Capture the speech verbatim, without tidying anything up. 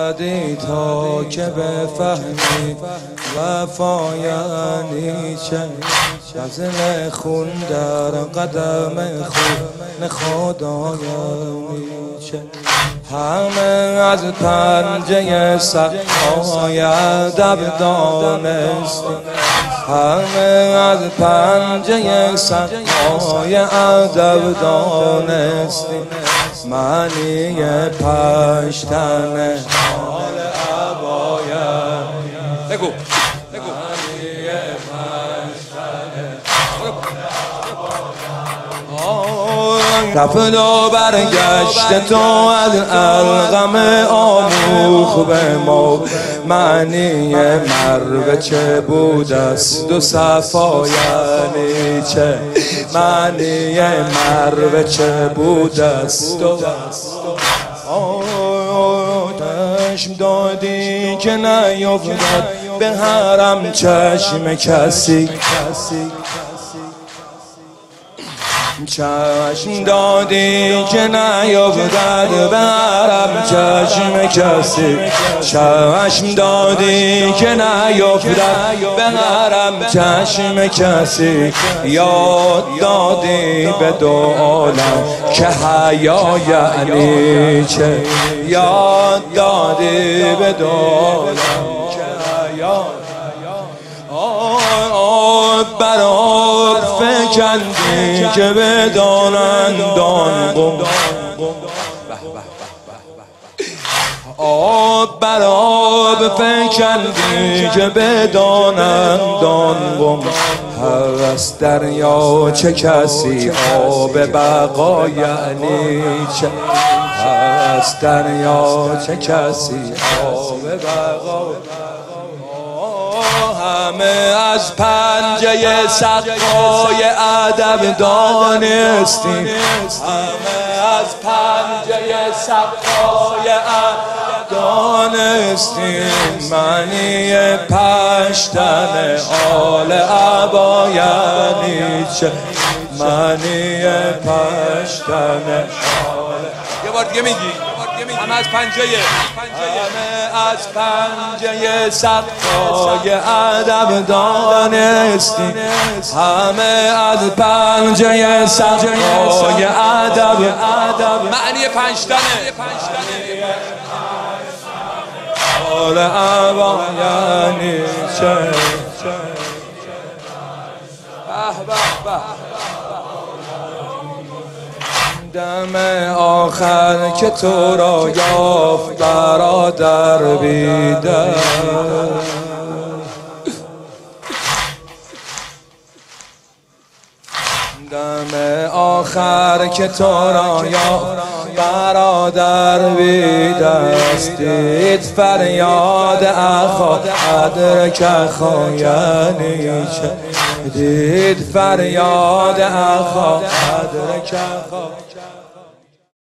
آمدی تا که بفهمی وفا یعنی چه. غزل خون در قدم خون خدا یعنی چه. همه از پنجه سقای ادب دانستیم، همه از پنجه سقای ادب دانستیم. معنی پشتن حال عبایت بگو بگو معنی پشتن رفت و برگشت تو از الغم آموخ به ما. معنی مروه چه بود است و صفا یعنی چه. معنی مروه چه بود است و چشم دادی که نیفتد به حرم چشم کسی. چشم دادی که نیفتد به حرم چشم کسی. چشم دادی که نیفتد به حرم چشم کسی. یاد دادی به دو عالم که حیا یعنی چه. یاد دادی به دو عالم که حیا بر آب فکندی که بدانند آن قوم. آب بر آب فکندی که بدانند آن قوم. هوس دریا چه کسی آب بقا یعنی چه. هوس دریا چه کسی آب بقا. همه از پنجه سقای ادب دانستیم، همه از پنجه سقای ادب دانستیم. معنی پشتن آل عبا یعنی چه. معنی پشتن آل. یه بار دیگه میگی همه از پنجه همه از پنجه سقای ادب دانستیم، همه از پنجه سقای ادب. معنی پنجتنه حال عبا یعنی چه. دم آخر که تو را یافت برادر بیدر. دم آخر که تو را یافت برادر بیدست. دید فریاد اخا ادرک اخا یعنی چه. دید فریاد اخا ادرک اخا